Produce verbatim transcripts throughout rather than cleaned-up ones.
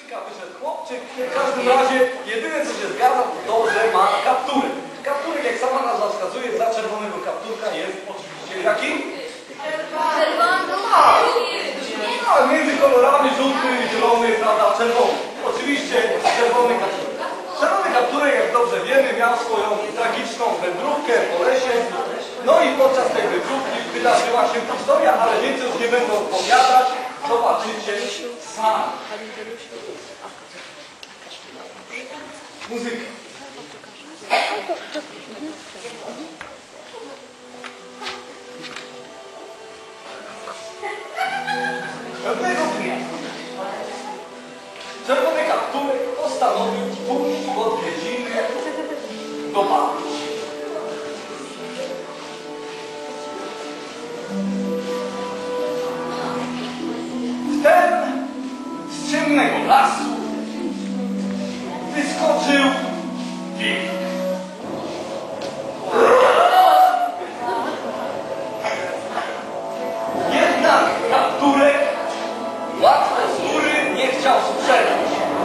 dziewczynka, wyszedł chłopczyk. W każdym razie jedyne co się zgadza to, że ma kapturek. Kapturek, jak sama nazwa wskazuje, za czerwonego kapturka jest oczywiście jaki? Czerwony. A między kolorami żółty, zielony, prawda, czerwony. Oczywiście czerwony kapturek. Czerwony kapturek, jak dobrze wiemy, miał swoją tragiczną wędrówkę po lesie. No i podczas tej wędrówki wydarzyła się historia, ale więcej już nie będę opowiadać. Zobaczycie sami. Muzyka. Pewnego dnia czerwony kapturek postanowił pójść w odwiedziny do babci. Wtem z ciemnego lasu wyskoczył wilk. Jednak kapturek łatwo z góry nie chciał strzelać.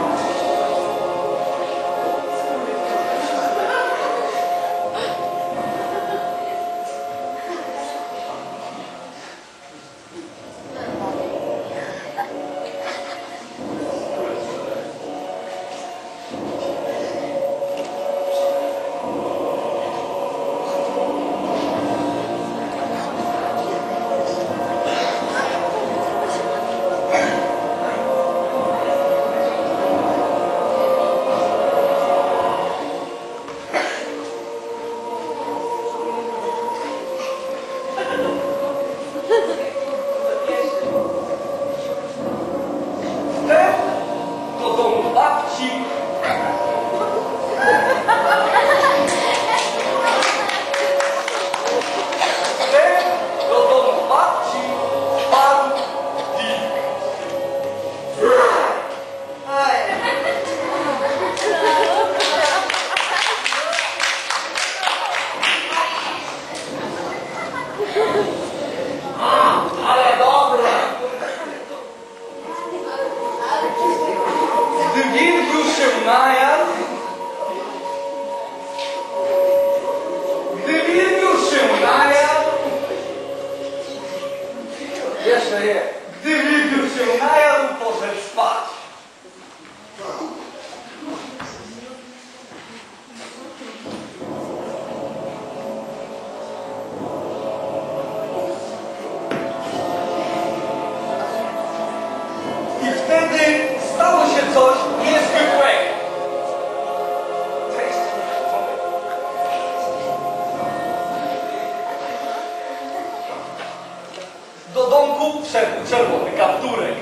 Do domku wszedł czerwony kapturek.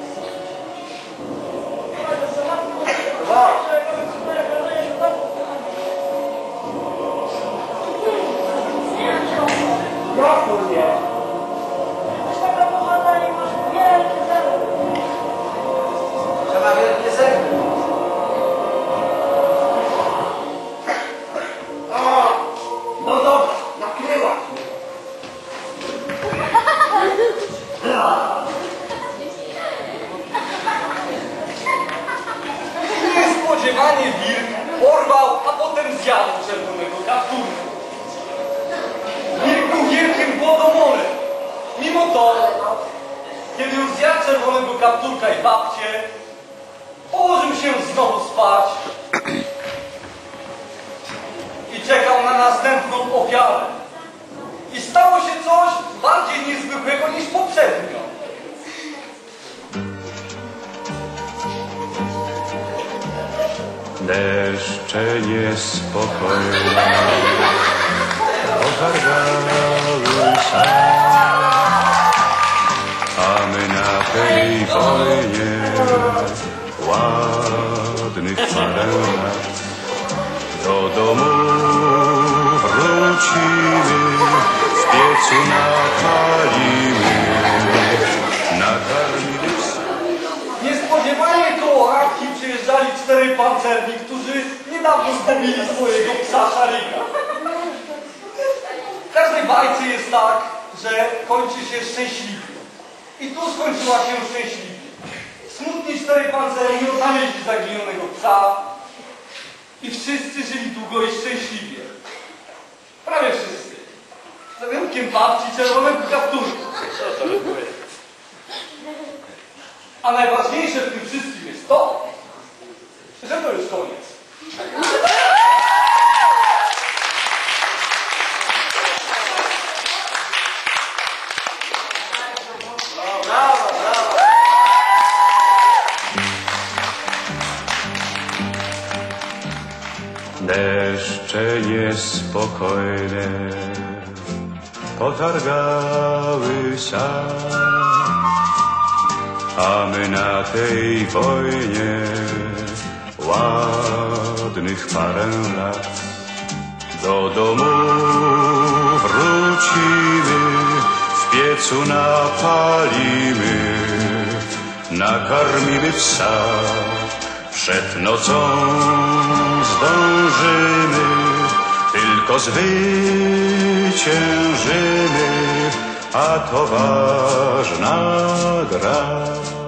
Trzeba wielkie zęby. No dobra, nakryła. Niespodziewanie wilk porwał, a potem zjadł czerwonego kapturka. Wilk był wielkim głodomorem. Mimo to, kiedy już zjadł czerwonego kapturka i babcię, położył się znowu spać i czekał na następną ofiarę. I stało się coś bardziej niezwykłego niż poprzednio. Deszcze niespokojne ogarnęły sam, a my na tej wojnie ładnych parę lat do domu wrócimy, w piecu napalimy, nakarmimy psa. Niespodziewanie koło Arki przyjeżdżali czterej pancerni, którzy niedawno zgubili swojego psa Szarika. W każdej bajce jest tak, że kończy się szczęśliwie. I tu skończyła się szczęśliwie. Smutni czterej pancerni odnaleźli zaginionego psa i wszyscy żyli długo i szczęśliwie. Prawie wszyscy. Za wyjątkiem babci czerwonego kapturka. A najważniejsze w tym wszystkim jest to, że to już koniec. Brawo, brawo. Deszcze niespokojne potargały sad, a my na tej wojnie ładnych parę lat. Do domu wrócimy, w piecu napalimy, nakarmimy psa. Przed nocą zdążymy, tylko zwyciężymy, a to ważna gra.